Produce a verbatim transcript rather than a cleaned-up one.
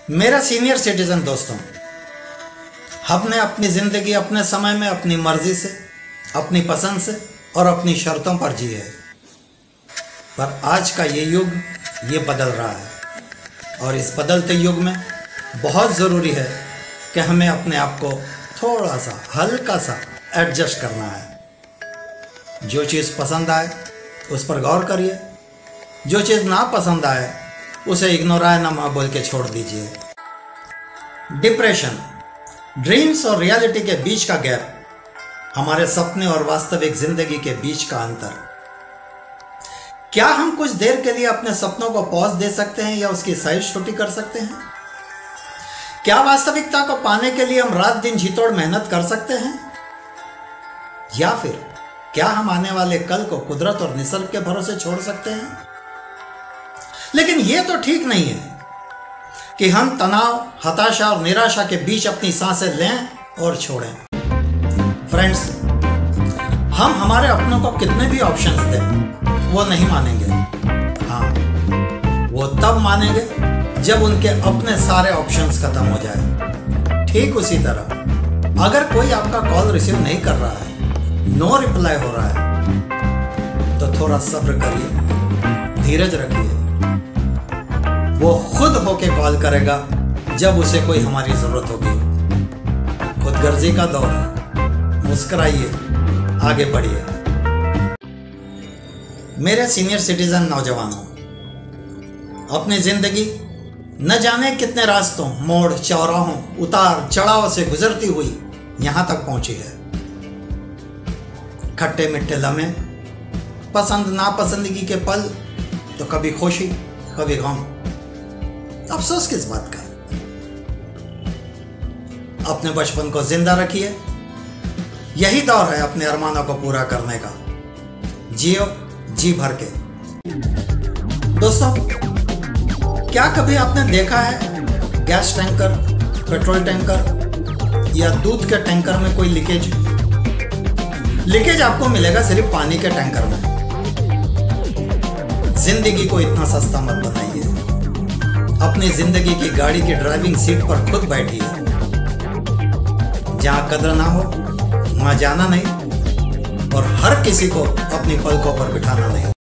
मेरा senior citizen दोस्तों, हमने अपनी ज़िंदगी अपने समय में अपनी मर्जी से, अपनी पसंद से और अपनी शर्तों पर जी है। पर आज का ये युग ये बदल रहा है और इस बदलते युग में बहुत ज़रूरी है कि हमें अपने आप को थोड़ा सा हल्का सा एडजस्ट करना है। जो चीज़ पसंद आए उस पर गौर करिए, जो चीज़ ना पसंद आए उसे इग्नोराय ना माँ बोल के छोड़ दीजिए। डिप्रेशन, ड्रीम्स और रियलिटी के बीच का गैप, हमारे सपने और वास्तविक जिंदगी के बीच का अंतर। क्या हम कुछ देर के लिए अपने सपनों को पॉज दे सकते हैं या उसकी साइज छोटी कर सकते हैं? क्या वास्तविकता को पाने के लिए हम रात दिन जी तोड़ मेहनत कर सकते हैं? या फिर क्या हम आने वाले कल को कुदरत और निसर्ग के भरोसे छोड़ सकते हैं? लेकिन यह तो ठीक नहीं है कि हम तनाव, हताशा और निराशा के बीच अपनी सांसें लें और छोड़ें। फ्रेंड्स, हम हमारे अपनों को कितने भी ऑप्शंस दें, वो नहीं मानेंगे। हाँ, वो तब मानेंगे जब उनके अपने सारे ऑप्शंस खत्म हो जाए। ठीक उसी तरह अगर कोई आपका कॉल रिसीव नहीं कर रहा है, नो रिप्लाई हो रहा है, तो थोड़ा सब्र करिए, धीरज रखिए। वो खुद होके कॉल करेगा जब उसे कोई हमारी जरूरत होगी। खुदगर्जी का दौर है, मुस्कुराइए, आगे बढ़िए। मेरे सीनियर सिटीजन नौजवानों, अपनी जिंदगी न जाने कितने रास्तों, मोड़, चौराहों, उतार चढ़ाव से गुजरती हुई यहां तक पहुंची है। खट्टे मिट्टे लम्हे, पसंद नापसंदगी के पल, तो कभी खुशी कभी गम। अफसोस किस बात का? अपने बचपन को जिंदा रखिए, यही दौर है अपने अरमानों को पूरा करने का। जियो जी भर के। दोस्तों, क्या कभी आपने देखा है गैस टैंकर, पेट्रोल टैंकर या दूध के टैंकर में कोई लीकेज? लीकेज आपको मिलेगा सिर्फ पानी के टैंकर में। जिंदगी को इतना सस्ता मत बनाइए। अपनी जिंदगी की गाड़ी की ड्राइविंग सीट पर खुद बैठिए। जहां कदर ना हो वहां जाना नहीं और हर किसी को अपनी पलकों पर बिठाना नहीं।